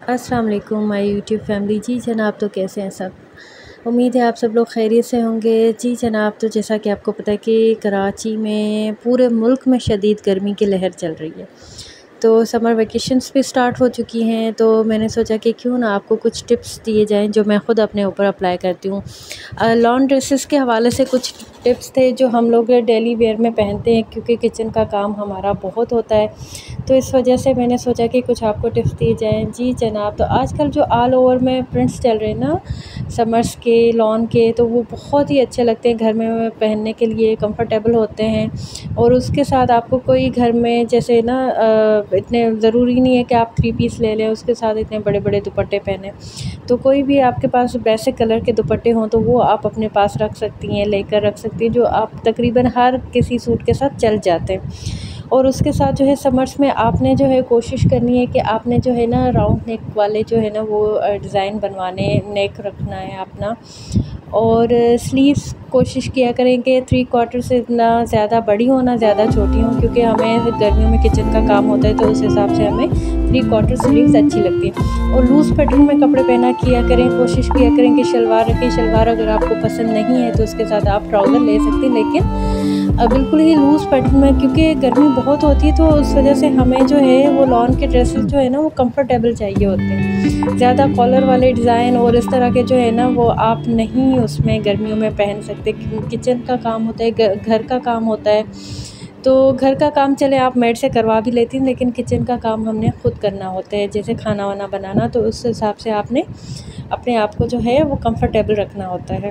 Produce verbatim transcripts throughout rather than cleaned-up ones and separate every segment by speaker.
Speaker 1: अस्सलाम वालेकुम my YouTube family. जी जनाब, तो कैसे हैं सब? उम्मीद है आप सब लोग खैरियत से होंगे। जी जनाब, तो जैसा कि आपको पता है कि कराची में पूरे मुल्क में शदीद गर्मी की लहर चल रही है। तो समर वेकेशंस भी स्टार्ट हो चुकी हैं, तो मैंने सोचा कि क्यों ना आपको कुछ टिप्स दिए जाएं जो मैं ख़ुद अपने ऊपर अप्लाई करती हूँ। लॉन ड्रेसेस के हवाले से कुछ टिप्स थे जो हम लोग डेली वेयर में पहनते हैं, क्योंकि किचन का काम हमारा बहुत होता है, तो इस वजह से मैंने सोचा कि कुछ आपको टिप्स दिए जाएं। जी जनाब, तो आजकल जो ऑल ओवर में प्रिंट्स चल रहे हैं ना समर्स के, लॉन के, तो वो बहुत ही अच्छे लगते हैं, घर में पहनने के लिए कंफर्टेबल होते हैं। और उसके साथ आपको कोई घर में जैसे ना इतने ज़रूरी नहीं है कि आप थ्री पीस ले लें, उसके साथ इतने बड़े बड़े दुपट्टे पहने, तो कोई भी आपके पास बेसिक कलर के दुपट्टे हों तो वो आप अपने पास रख सकती हैं, लेकर रख सकती हैं, जो आप तकरीबन हर किसी सूट के साथ चल जाते हैं। और उसके साथ जो है समर्स में आपने जो है कोशिश करनी है कि आपने जो है ना राउंड नेक वाले जो है ना वो डिज़ाइन बनवाने, नेक रखना है अपना। और स्लीव्स कोशिश किया करें कि थ्री क्वार्टर से ना ज़्यादा बड़ी हो ना ज़्यादा छोटी हो, क्योंकि हमें गर्मियों में किचन का काम होता है, तो उस हिसाब से हमें थ्री क्वार्टर स्लीव्स अच्छी लगती हैं। और लूज़ पैटर्न में कपड़े पहना किया करें, कोशिश किया करें कि शलवार रखें। शलवार अगर आपको पसंद नहीं है तो उसके साथ आप ट्राउज़र ले सकते हैं, लेकिन बिल्कुल ही लूज़ पैटर्न में, क्योंकि गर्मी बहुत होती है, तो उस वजह से हमें जो है वो लॉन के ड्रेसेस जो है ना वो कंफर्टेबल चाहिए होते हैं। ज़्यादा कॉलर वाले डिज़ाइन और इस तरह के जो है ना वो आप नहीं उसमें गर्मियों में पहन सकते। किचन का काम होता है, घर का काम होता है, तो घर का काम चले आप मेड से करवा भी लेती हैं, लेकिन किचन का काम हमने ख़ुद करना होता है, जैसे खाना वाना बनाना, तो उस हिसाब से आपने अपने आप को जो है वो कंफर्टेबल रखना होता है।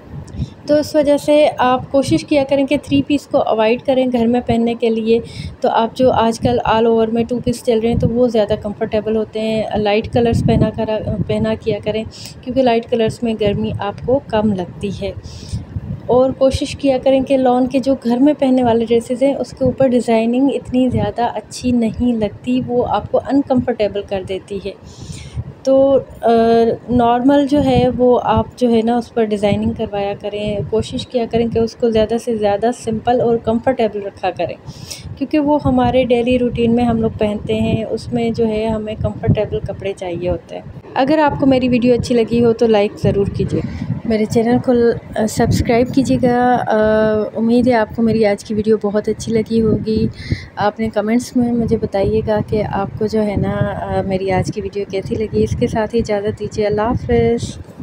Speaker 1: तो इस वजह से आप कोशिश किया करें कि थ्री पीस को अवॉइड करें घर में पहनने के लिए। तो आप जो आजकल ऑल ओवर में टू पीस चल रहे हैं तो वो ज़्यादा कंफर्टेबल होते हैं। लाइट कलर्स पहना करा पहना किया करें, क्योंकि लाइट कलर्स में गर्मी आपको कम लगती है। और कोशिश किया करें कि लॉन के जो घर में पहनने वाले ड्रेसेस हैं उसके ऊपर डिज़ाइनिंग इतनी ज़्यादा अच्छी नहीं लगती, वो आपको अनकंफर्टेबल कर देती है। तो नॉर्मल जो है वो आप जो है ना उस पर डिज़ाइनिंग करवाया करें, कोशिश किया करें कि उसको ज़्यादा से ज़्यादा सिंपल और कंफर्टेबल रखा करें, क्योंकि वो हमारे डेली रूटीन में हम लोग पहनते हैं, उसमें जो है हमें कंफर्टेबल कपड़े चाहिए होते हैं। अगर आपको मेरी वीडियो अच्छी लगी हो तो लाइक ज़रूर कीजिए, मेरे चैनल को सब्सक्राइब कीजिएगा। उम्मीद है आपको मेरी आज की वीडियो बहुत अच्छी लगी होगी। आपने कमेंट्स में मुझे बताइएगा कि आपको जो है ना मेरी आज की वीडियो कैसी लगी। इसके साथ ही इजाज़त दीजिए। अल्लाह हाफ़िज़।